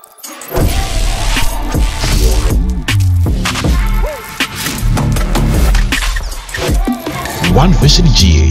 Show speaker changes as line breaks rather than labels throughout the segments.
One Vision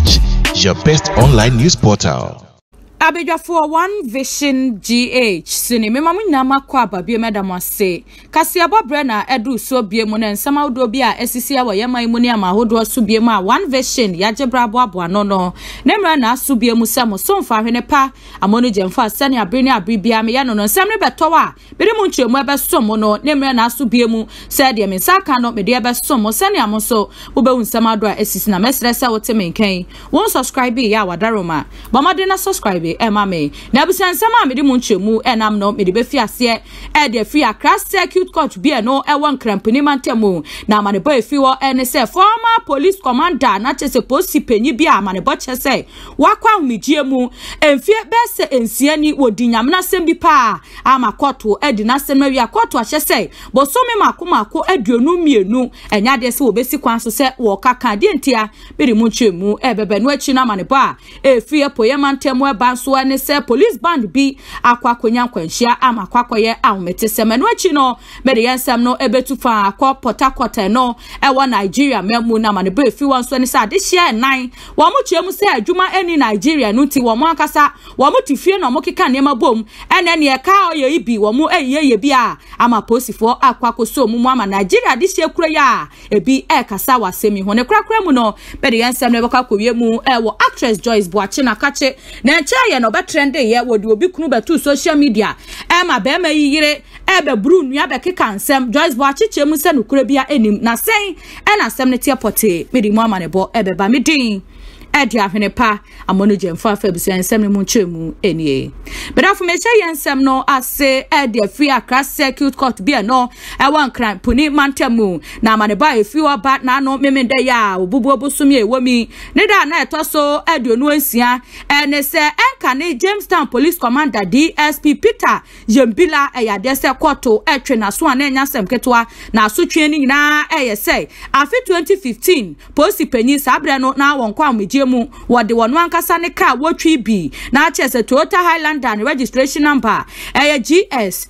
GH, your best online news portal.
Abidja for One Vision GH. Sini me mamu nyama kwa babie medamo se. Kasi abobre na edu so bie mu na nsama odo bi a esisi a woyema imu ne ama hodo so bie mu a One Vision ya gebra abo ano no. Nemra na so bie mu samo so mfa hwene pa amono jemfa sane abre ne abre bia me ya no no nsam ne beto a bere mu nkyeremu ebe so mo no nemra na so bie mu se de me saka no me de ebe so mo sane amo so wo be nsama do a esisi na mesre se wote menkan won subscribe ya wadaroma bamade na subscribe Mame na busan sama me di munchemu enam no me di be fiase de free Accra Circuit Court bi no e won krampani mantemu na amane boy fi wo ene se former police commander na chese posi penyi bi amane bo chese wakwa humijie mu emfie be se ensiani wodi nyamna sem bi pa ama koto edi na sem wi akoto a chese bo so me makomako aduonu mienu enya de se obesi kwan so se wo kaka de ntia be di munchemu bebe no achi na amane bo a efie poye mantemu e banso ne se police band bi akwa konya kwanhia ama kwakoye ahomete semenu achi no me de yensam no ebetu fa akwa Port Harcourt no ewo Nigeria memu na mane be fi won so ne sa de hia nan wo mo chiemu se adwuma eni Nigeria no ti wo mo akasa wo mo tifie no mo keka ne mabom ene ne ka oye ibi wo mo eyeye bi a ama posifo akwa koso mu ama Nigeria de hia kura ya ebi kasa wasemi ho ne krakra mu no me de yensam no beka kowie mu ewo actress Joyce Boakye'S na kache na enche ye no trend ye wodi obi kunu betu social media ma be ma yire ebe bru nua be keka nsem Joyce Boakye'S mu se nukure bia enim na sen na asem ne tie pote me di mo amane bo ebe ba me din edi ahwene pa amono jemfa fa busa nsem ne mu nchemu enie bedafu me che yensem no ase edi free Accra Circuit Court bia no e wan kran puni mantemu na amane ba efi oba na no memende ya obubu obusumi ewomi ne da na etoso edi onu ansia ene se enka ne Jamestown Police Commander DSP Peter Yembila eyade se koto etwe na so na enya sem ketwa na asotwe ni nyina eyese afi 2015 police penyi sabre no na won kwa amje mu wode wonu ankasa ne ka wotwi bi na chese Toyota Highlander and registration number GS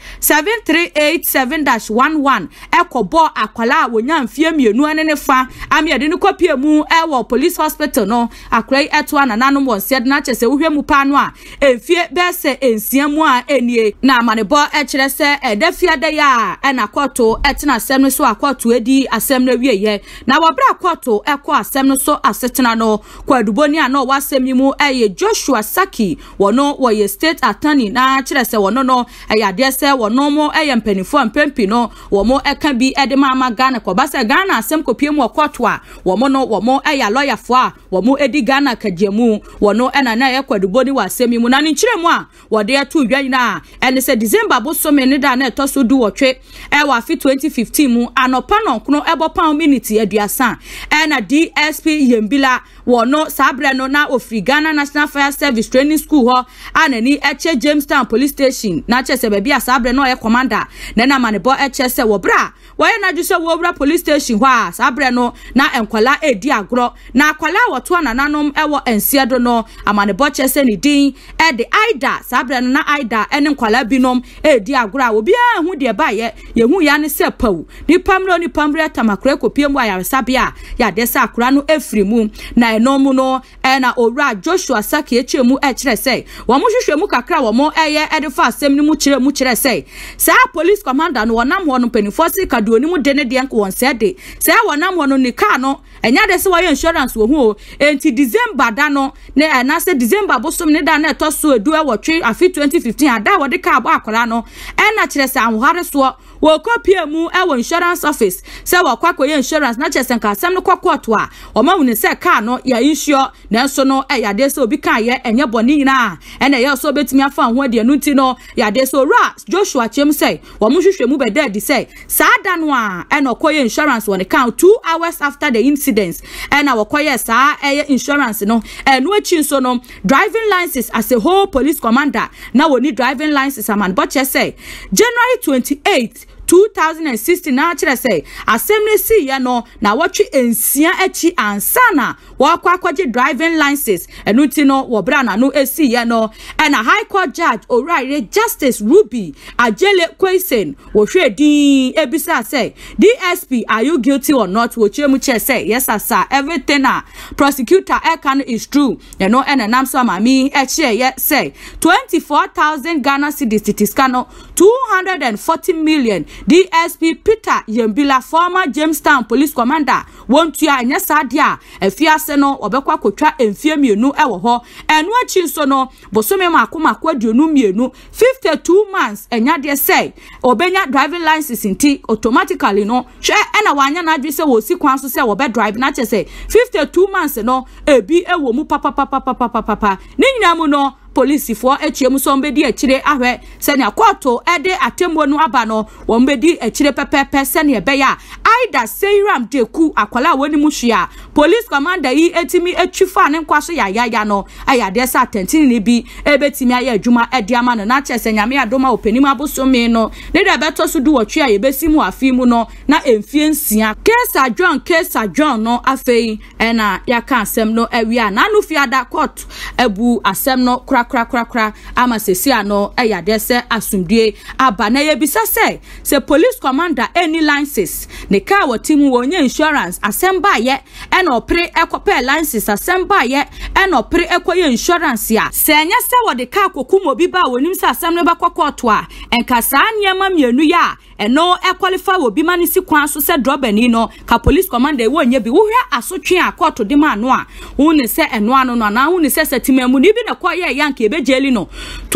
7387-11 ekobo akwala wonya mfie mienu ane ne fa amiade ne kopie mu ewo police hospital no akrai etwa na nanom wonse na chese wohwe mu pa no a emfie bese ensia mu a enie na amanebo ekire se edafia de ya na koto etena asem no so akoto edi asem na wieye na wabra akoto ekọ asem no so asetena no Duboni ano wasemi mu Joshua Saki wono woye state attorney na kire se wono no de se wono mo mpanifo ampempi no womo eka bi de mama Ghana ko ba se Ghana asem kopie mu okoto a womo no womo lawyer fo a womo edi Ghana kagemu wono na Duboni wasemi mu na ni kire mu a wode eto dwan na ene se December bo so me ne da na etoso du wotwe wa fi 2015 mu anopa no nkono ebo pound minute aduasa na DSP Yembila wono sabre no na ofri Ghana National Fire Service Training School ho anani eche Jamestown Police Station na chese be bia sabre no ye commander na manebo eche se wobra waye na ju se wobra police station ho a sabre no na enkwala edi agro na akwala woto ananom ewo ensiedo no amanebo chese ni din de aida sabre no na aida ene nkwala binom edi agro a obi hu de ba ye hu ya ne se pawu ni pamro tamakre kopie mu ayaresabia ya de sa akura no efri mu na enomu no na owura Joshua Saki echemu kire sei wo mo hwehwemu kakra wo mo edifa asem ni mu kire sei sa police commander no wonam ho no penifo ka duoni mu de ne de enko won se de sa wonam ho no ni car no enya de se wa insurance wo hu enti December da no ne na se December bosom ne da na etoso edu wotwe afi 2015 ada wo de car bo akola no na kire se anware so wo kopie mu insurance office se wo kwakoye insurance na chese nka asem no kwakwoto a o ma hu se car no ya insure na so no yade se obi kan ye enye boni nyina ene ye so betimi afa ho de anu ti no yade so ra Joshua chem say wo mo hwehwe mu beda di say saada no a ene okoye insurance won kan 2 hours after the incident ene okoye sa insurance no enu achi so no driving license as a whole police commander na woni driving license aman but say January 28 2016 na kire say assembly see ya no na watwe ensia echi ansana wakwa kwaje driving license enuti no wo bra na no esi ya no and a high court judge O'Reilly Justice Ruby Ajele Kwesen wo hwe din ebisa say DSP are you guilty or not wo chemu che say yes sir everything prosecutor Ekan is true you know and nam so mami eche ye say 24,000 Ghana cedis tiskano 240 million DSP Peter Yembila former Jamestown police commander won't you anya sadia efiase no obekwa kotwa emfie mienu ewo ho enu achi nso no bosome makoma kwaduonu mienu 52 months enya de say obenya driving license nti automatically no hwe ena wanya na adwe se wo si kwan so se wo be drive na che say 52 months no ebi ewo mu papa ni nyina mu no police for echiemu so mbedi echire ahwe se ne akoto ede atemmo no aba no wo mbedi echire pepepe se ne ebe ya aida seiram deku akwala woni mu hwea police commander yi etimi etwifa ne nkwaso ya no ayade sa atentini ne bi ebetimi aye adwuma ede ama no na chese nyame adoma openim abosome no ne de beto so du wotwe aye besimu afimu no na emfie nsia case John no afei ena yaka asem no awia na no fiada court ebu asem no kra ama sesia no ayade se asumdue aba na yebisa se police commander any license ne ka wotimu wonye insurance asemba ye ena opre ekope license asemba ye ena opre ekoye insurance ya se anya se wode ka kokumo bi ba wonim se asem no bakwakoto a enka saa niema mienu ya eno qualify obi mani si kwan so se drobani no ka police commander wonye bi wo hwa asotwe akoto de ma no a woni se eno ano no na woni se setimemu ni bi na koye yanke be jeli no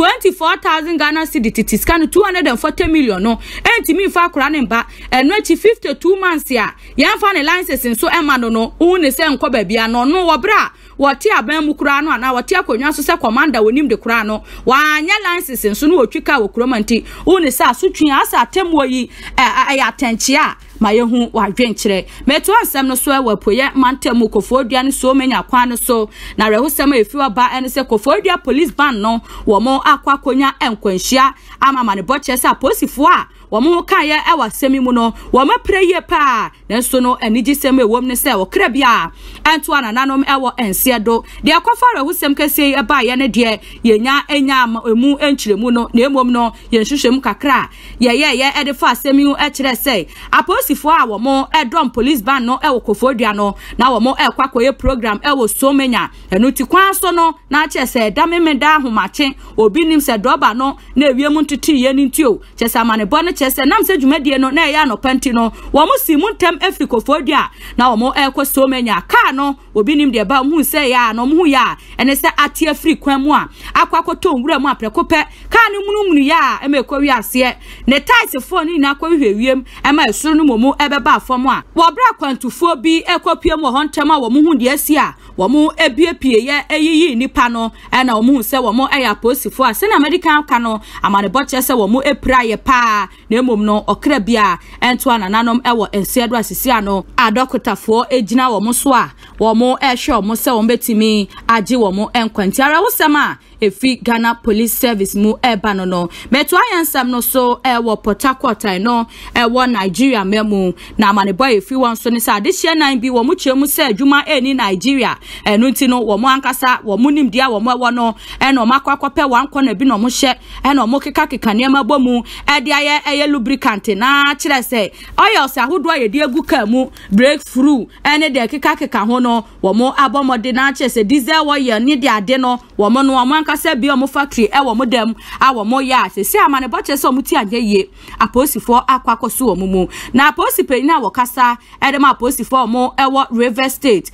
24,000 Ghana cedi titiskan 240 million no entimi fa akora ne mba eno achi 52 months ya yanfa ne license so ema no woni se enko ba bia no no wo bra woti aban mu kura no na woti akonwa so se commander wonim de kura no wanya license so no wotwika wo kromanti woni se asotwe asa atemwo yi aya tenchia ma yehu wadwenkyere meto asem no so wapoye mantemu kofodua ne so menya kwan no so na rehusem efiwa ba ene se kofodua police ban no wo mo akwa konya enkwanhia ama ne boche se aposifo a wo mo kan ye ewasemi mu no wo ma preye pa nenso no enigi sem ewom ne se wo kra bia ento anananom ewo ensiedo de akwafa rehusem kase e ba ye ne de yenya enya emu enkyiremu no na emom no ye nhwehwem kakra ye edefa asemi u ekire se aposifo a wo mo edom police ban no ewo kofodua no na wo mo ekwakoye program ewo so menya enuti kwan so no na chese damemeda ahomache obi nim se droba no na ewiem ntiti ye nintio chese amane bone chese nam se dwumadie no na ya no panti no wo mo si muntem afrikofodua na wo mo ekoso menya ka no obi nim de ba mu se ya no mu ya ene se ati afri kwan mu a akwakoto nwura mu aprekope ka ne munumunu ya emekowi ase ne tight phone na akwawi wiem ema esuru no momu ebeba afom a wo bra kwantufo bi ekopiem wo hontema wo mu hu de asi a wo mu ebiepie ye eyiyi nipa no na wo mu se wo mu eya posifo a se na American ka no amane boche se wo mu epraye pa na emom no okra bia ento anananom ewo ensiedo asisi ano adokotafo ejina wo mu so a wo mu ehwe wo mu se wo betimi age wo mu enkwanti ara wo sema efi Ghana Police Service mu eba no meto ayansam no so ewo Port Harcourt no ewo Nigeria memu na amane boy efi won so ne sa de hye nan bi wo mu chemu se adwuma eni Nigeria enu nti no wo mu ankasa wo mu nim dia wo mu ewo no eno makwakope wanko na bi no mu hye eno mo keka ne ma bomu ede aye eye lubricant na kire se oil se ahodo aye de egu ka mu breakthrough ene de keka ho no wo mu abomode na kire se diesel oil ni de ade no wo mu no ankasa bi o mu factory ewo mu dem awo mu ya se amane boche se o mu ti anye ye aposifo akwakoso wo mu na aposipe na wo kasa ede ma aposifo mo ewo River State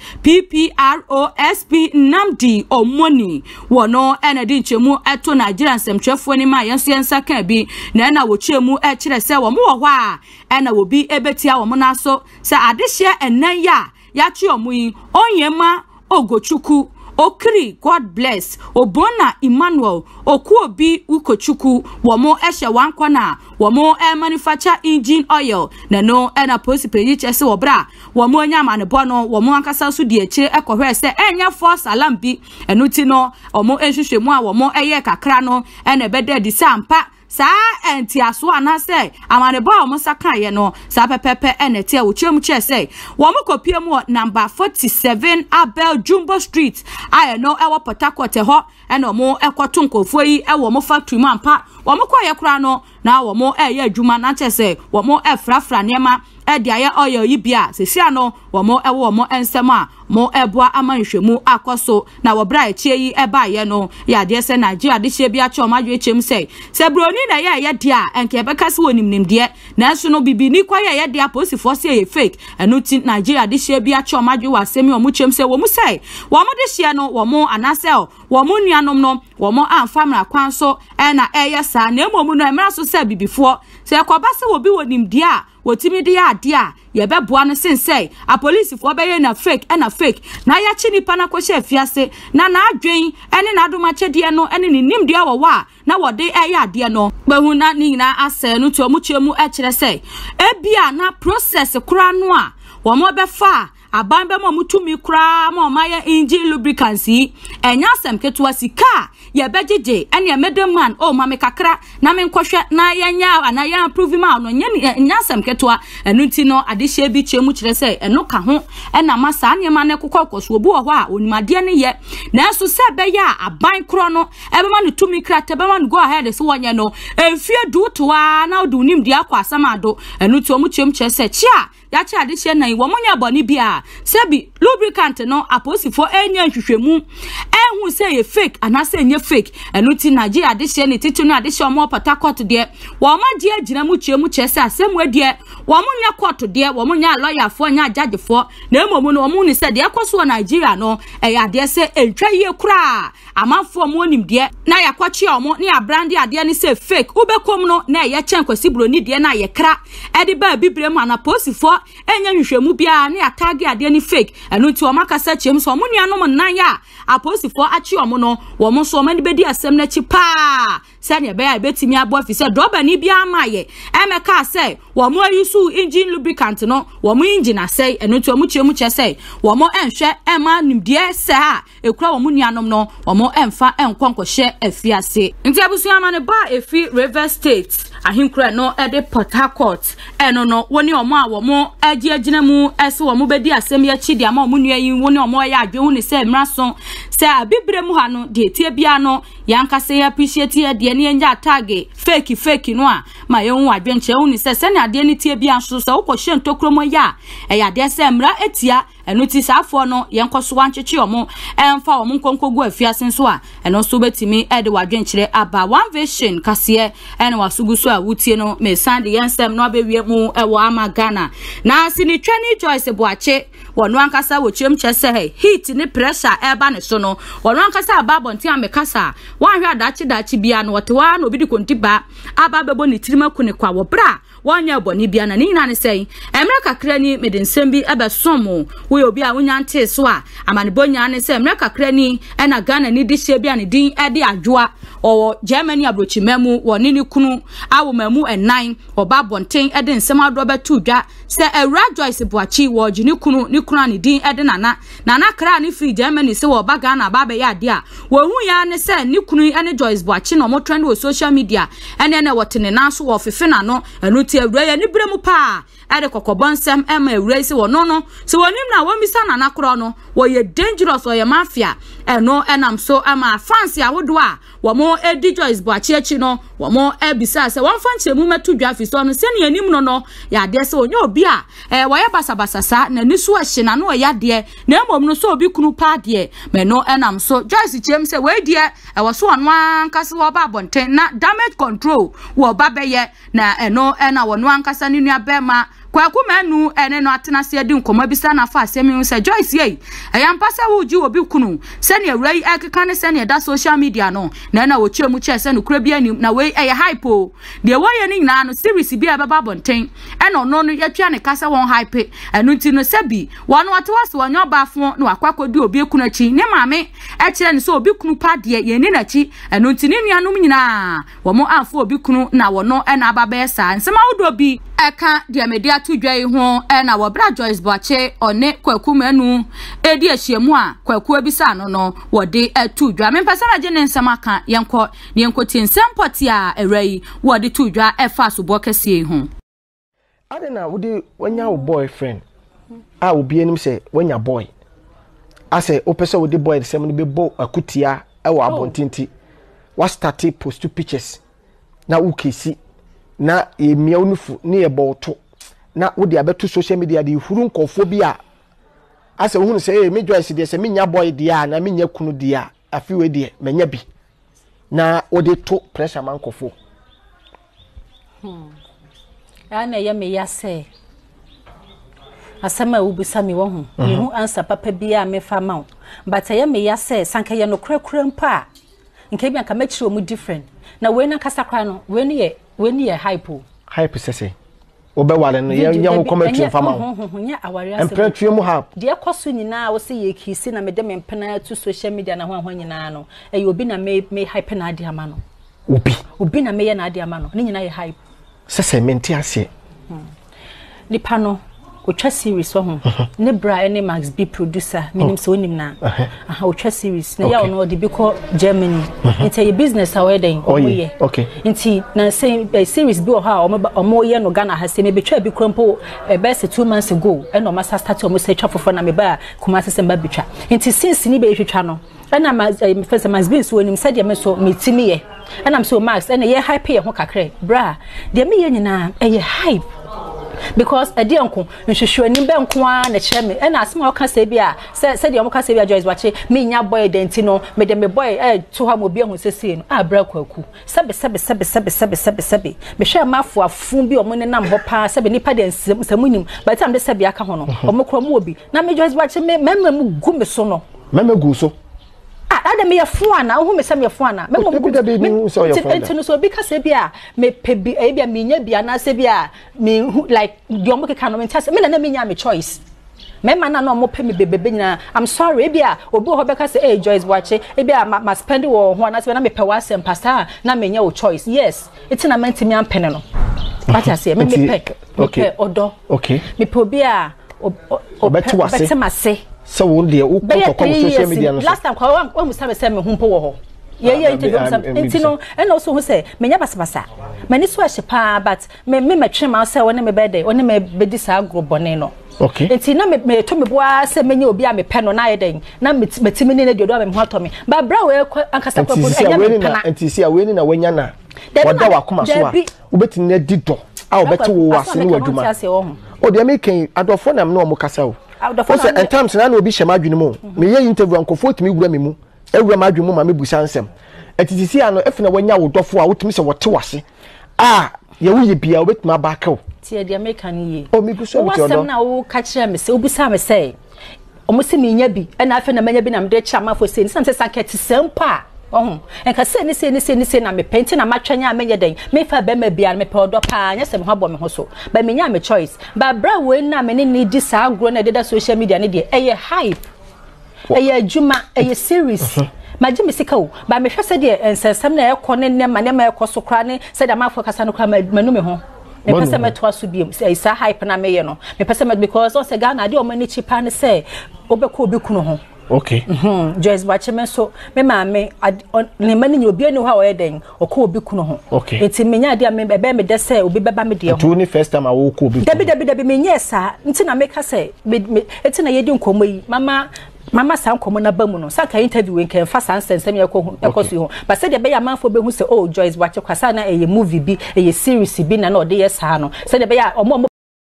PPROSP Namdi Omoni wono enedi nchemu eto Nigeria semtwefo ni ma yenso yensa kan bi na wo chemu e kire se wo mu wo hɔ a ena wo bi ebetia wo mu na so se adehye enan ya chi omuyi onyema ogochuku okri God bless obona Emmanuel okuobi ukochuku womo ehye wankona womo manufacture engine oil na no ena posipe yi chese wobra womo nya mane bono womo ankasa so de ekire ekohwe se enya force alarm bi enuti no omo ehwehwemu a womo eye kakra no ena beda di sampa sa enti aso ana say amane ba omo saka ye no sa pepepe enete wo chemu che say wo mo kopie mu number 47 Abel Jumbo Street aye no ewo Port Harcourt ho eno mo ekoto nkofo yi ewo mo factory mu ampa wo mo kwaye kura no na wo mo eye adwuma na che say wo mo efrafra nema dia ye oyo yi bia sesia no wo mo ewo mo ensem a mo eboa amanhwemu akoso na wo bra echie yi eba ye no ya de se Nigeria de hye bia che o madwe chem say se broni na ye dia enke ebeka se wonimnim de na so no bibini kwa ye dia posifo se ye fake enu ti Nigeria de hye bia che o madwe wasemi o mu chem say wo mu say wo mo de hye no wo mo anasel wo mo nuanom no wo mo amfamra kwan so na eye sa na emomu no emra so say bibifo se yakoba se wo bi wonim de a wotimi de ya de a ye beboa no sensei a police fo be ye na fake na ya chi nipa na kwhye afiase na adwen ene na adoma chede no ene ni nim de wo wa na wode eye ade no behu na ni nyina ase no to mu chemu e kire sei ebia na process kura no a wo mo be fa abambe mo mutumi kura mo maye engine lubricants enya sem ketua sika ye bejeje ene emedem man o mame kakra na me nkohwe na yenya na ya approve ma no nya sem ketua enu ti no adehye bi chemu kire sei eno ka ho ena masa anema ne kokkoso obu ho a onimade ne ye na so se be ya aban kro no ebe ma no tumi kra te be ma no go ahead so wonye no enfie du to wa na odu nim dia kwa asamado enu ti omu chemu kire sei chia ya cha adehye na wo monya boni bia sebi lubricant no aposifo enya nhwehwemu ehun say ye fake anase enye fake enu ti Nigeria adehye ne titu no adehye omo Port Harcourt de wo ma die agina mu chemu chese asemu adie wo monya court de wo monya lawyer fo nya judge fo na emomu no omu ni say de akoso Nigeria no eya de se entwa ye kura amanfo mo nim de na yakwachi omo ne abrande ade ne say fake ubekom no na ye chen kwasi broni de na ye kra ede ba bibrem anaposifo enya nhwehwemu bia ne atage ade ni fake enu ti o makasa chem so mo nuanom nan ya aposifo achi omo no wo mo so mani bedi asem na chi pa se ne be ya betimi abo afise droba ni bia amaye emeka say wo mo yusu engine lubricant no wo mo engine asay enu ti o mo chemu che say wo mo enhwe ema nimdie se ha ekura wo mo nuanom no wo mo emfa enkonkɔhye afiase nti abusu amane ba efi River State ahinkura no ede Port Harcourt eno no woni omo a wo mo agina mu ese wo mo bedi asem ya chidi ama omo nua yin woni omo ya adwe hu ne se mraso se abibre mu ha no de tie bia no yankase ya appreciate ya de ne nya tag fake no a ma ye hu adwe nche hu ne se ne ade ne tie bia so wo kɔhye ntokromo ya ya de se mra etia enu ti safo no yenkoso wancheche omo emfa omo nkonkogu afiase nso a eno so betimi ede wadwenkyere aba one vision kase ene wasuguso a wutie no me sande yensem no abewie mu ewo ama Ghana na sini twani Joyce boache wono ankasa wo chem chese heat ni pressure eba ne so no wono ankasa aba bonti amekasa wanhwe adachi bia no wotewa no obidi kontiba aba bebo ni tirimaku ne kwa wo bra wanya boni bia na ni ne sei emre kakra ni medensem bi ebe somo we obi a wonya nte so a amane bonya ne sei emre kakra ni ena Ghana ni di hye bia ne din ede adwoa o Germany abrochimemu woni ni kunu awo mamu enan oba bonten ede nsem ado betu dwa se ewra Joyce boachi wo gini kunu ni kunu ani din ede nana kra ni free Germany se wo ba Ghana ba be ya ade a wo hu ya ne se ni kunu ene Joyce boachi no mo trend wo social media ene ne wotene na so wo fefe na no enu ti ewra ya ni bremu pa ade kokobonsem ema ewra se wo no se wonim na wo misa nana kro no wo ye dangerous wo ye mafia eno enam so ama fancy awodo a wo mo edi Joyce boachi achi no wo mo ebisa se won fanche mu metu dwa fi so no se ne anim no ya de se onye obi a wo ye basabasasa na ni so ahye na no ya de na emom no so obi kunu pa de me no enam so Joyce chem se we de e wo so ono ankase wo ba bonten na damage control wo ba be ye na eno ena wo no ankasa ni nua be ma kwaku manu ene no atena se edi nkoma bisa na fa asemi se Joyce ye eyampa se wo ji obi kunu se ne awrai ekeka ne se ne da social media no na wo chemu che se no kura bi anim na we eye hype o de wo ye ni nyina no series bi ababa bonten eno no no yatwa ne kasa won hype enu nti no se bi wono atewase wonyo bafo no akwakodi obi kunu achi ne maame e kire ne se obi kunu pa de ye ni nachi enu nti ne nuanom nyina wo mo afo obi kunu na wono ena ababa esa nsema wodo bi eka dia media to dwa yi ho na wo bra Joyce Boakye one kwaku manu edi ahiemu a kwaku abisa no no wo de to dwa me pesa na je ne nsam aka yenko ti nsempoti a erai wo de to dwa efa so Boakye ho
adena wo de wanya wo boyfriend a obi anim say wanya boy ase opese wo de boy de sem no be bo akutia e wo abontinti wa start post pictures na ukesi na emia onufu ne eboto na wo de abeto social media de huru nkofo bi a ase wo hu say me Joyce de say menya boy dia na menya kunu dia afi we de menya bi na wo de to pressure man nkofo
ana ya me ya say asama ubisa mi wo hu me hu answer papa bia me fa ma but ya me ya say sanka ye no krakura mpa nke bia ka machiro mu different na we na kasa kwa no we ni ye hype sese obe wale no ye hu commentary fa ma nya aware ase empretue mu ha de kwaso nyina wo se ye kisi na me de me mpena to social media na ho nyina no e obi na me hype na ade ama no obi na me ye na ade ama no ni nyina ye hype sese menti ase nipa no otwa series ho ne bra ene Max B producer minim so nim na otwa series na ya ono de biko Germany into your business how den omoye okay inti na say series bi o ha omoye no Ghana ha se me betwa bi krompo best 2 months ago eno masa start omo say twa fofo na me ba kuma sese ba betwa inti since ni be hwetwa no na first Max B so nim said me so metimi ye and I'm so Max and ye hype ye ho kakre bra de me ye nyina ye hype because a dear uncle nhwehwe ni be nko a na kire me na asema o ka se bia se de o ka se bia Joyce Boakye me nya boy denti no me de me boy to ha mo bia hu sese no a bra kwaku sebe me hwe mafo afun bi o mo ne nam ho pa sebe nipa de samunim by time de sebe aka ho no o mo kro mo obi na me Joyce Boakye me mu gu me so no me gu so ada me yafuana wo me se me yafuana me mo ntino so bi ka se bia me pebi e bia me nya bia na se bia me like yo mo keka no me ntase me na me nya me choice me ma na no mo pe me bebebe nyina I'm sorry bia obi ho be ka se Joyce Boakye e bia ma spend wo ho na se na me pe wa sem pasta na me nya wo choice yes it's na menti me ampene no what I say me pe okay odo okay me pe obi a obeti ma se so won de wo ko social media no last time kwa wa musa say me humpo wo ho ye interview ntino and also who say me nya basabasa mani so ahyepa but me matwe ma say woni me birthday woni me bedi sa agrobone no okay ntino me to me boa say me nya obi a me pe no na ye den na metimi ne do me ho to me ba bra we ankasa kwa enya me pana ntisi a we ni na wanya na wada wakoma so a ubetini na dido a obeti wo wase ni wadwuma o de me kan adofo nam no mo kasa o also in terms na obi hye madwene mu me ye interview ankofo timi wura me mu ewura madwene mu ma me busa nsem etitisi ano efina wanya wo dofo a wotimi se wote wase ye wuye bia obetuma baakaw tie de America ni ye o mi guso bi odo wasem na wo ka kire me se obusa me se omo se me nya bi na afa na manya bi na me de chama fo se nsam se sanketi sempa enka se na me penti na matwanya amenye den me fa be ma bia me pe odo pa nya se me habo me ho so ba me nya me choice ba bra we na me ne di sa agro na de social media ne de eye hype eye juma eye series maji me sika o ba me hwese de ensensem na ekọ ne ma ne ma ekọ so kra ne se da ma afọ kasa no kra manu me ho me pese me to aso biem se isa hype na me ye no me pese me because o se ga na de o mani chipa ne se obekọ obi kunu ho okay Joyce Boakye me so me ma me ne mani nya obi ani ho a o yeden okọ obi kunu ho okay enti me nya de me be me de se obi beba me de ho to ni first time a wo kọ obi dabi me nya sa enti na me ka se enti na yedi nkomo yi mama san komo na bamu no saka interview en kan fa san sensem ekosu ho ba se de be ya manfo be hu se Joyce Boakye kwasa na eye movie bi eye series bi na o de yes ha no se de be ya omo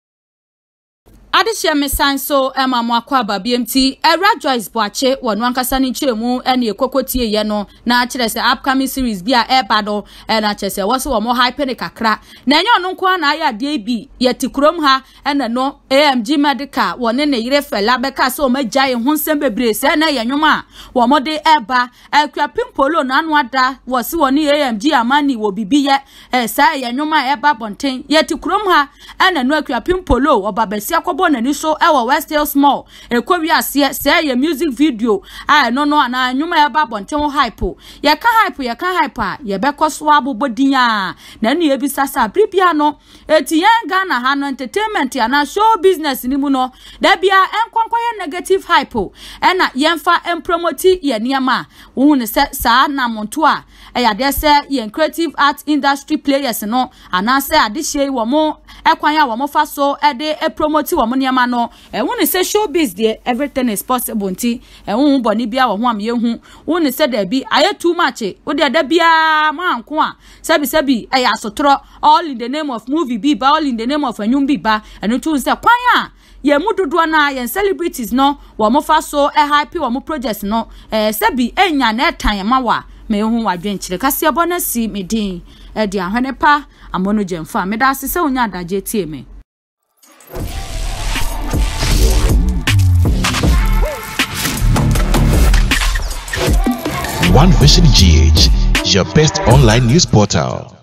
adehye mesan so mo akwa ba BMT era Joyce Boakye wonu ankasa ni chiremu ene ekokotie ye no na kire se upcoming series bi a ebado na kire se wo se wo mo hype ne kakra na enye onu nko na ya de bi ye tikurom ha ene no AMG medical woni ne yire fela beka se o magyae ho nsem bebre se na ye nwoma wo mo de eba akwa pimpolo na anu ada wo se woni AMG amani wo bibi ye sa ye nwoma eba bonten ye tikurom ha ene no akwa pimpolo obabesi akobo bɔ n'ani so ɛwɔ West Hills Mall ekɔ wi aseɛ sɛ yɛ music video no ana nwuma ya ba bonten hype ye ka hype a ye bɛkɔ so abobodin a na ne ye bisa sa pripia no eti yen Ghana ha no entertainment ya na show business ni mu no da bia enkonkoye negative hype ɛna yemfa empromote ye niama wo ne sɛ saa na monto a ya de sɛ ye creative art industry players no ana sɛ adehye wo mo ekwan ya wo mo fa so de promote wo mo niama no wo ne sɛ showbiz de everything is possible nti wo boni bia wo ho am ye hu wo ne sɛ da bi aye too much wo de da bia manko a sabi ya asotro all in the name of movie bi ba all in the name of anyum bi ba eno tun sɛ kwan a ye mu dodo na ye celebrities no wo mo fa so happy wo mo projects no sabi enya na etan ma wa me hu wadwen kire kase abona si medin de ahwene pa amono gemfa me da sese onya adaje tie me.
One Vision GH, your best online news portal.